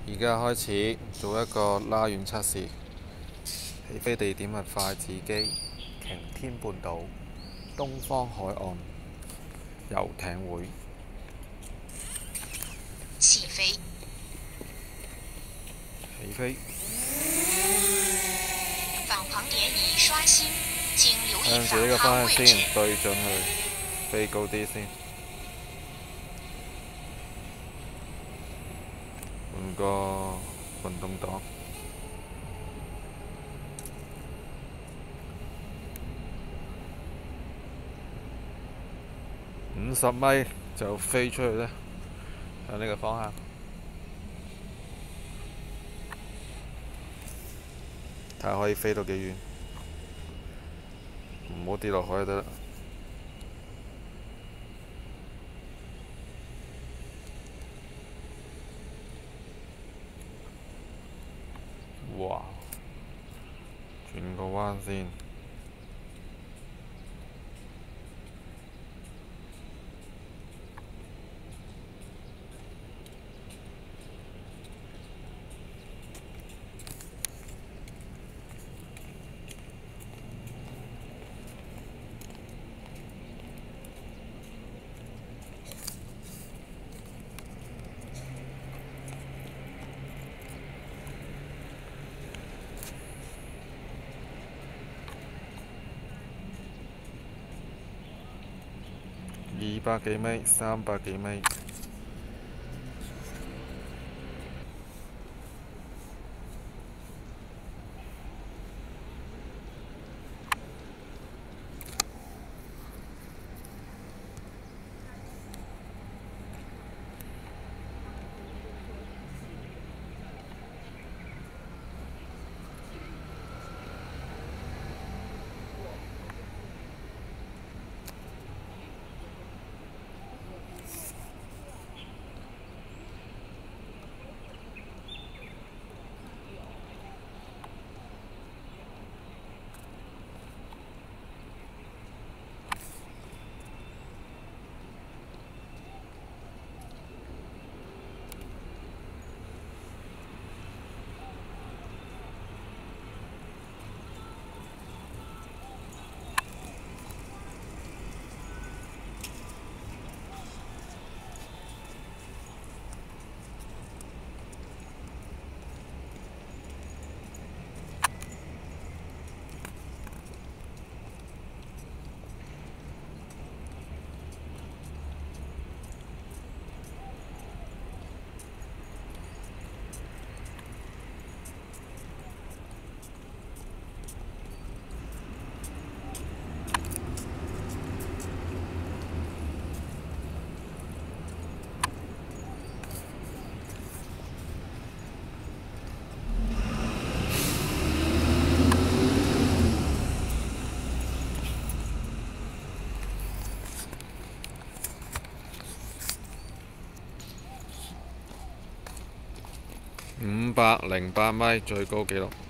而家開始做一個拉遠測試，起飛地點係筷子基擎天半島東方海岸遊艇會。 起飛， 起飛。 防旁點已刷新，請留意向住呢個返航方向位置。 先，對準佢，飛高啲先。換個運動檔。50米就飛出去咧，向呢個方向。睇下可以飛到幾遠，唔好跌落海就得啦。哇！轉個彎先。200幾米，300幾米。508米最高紀錄。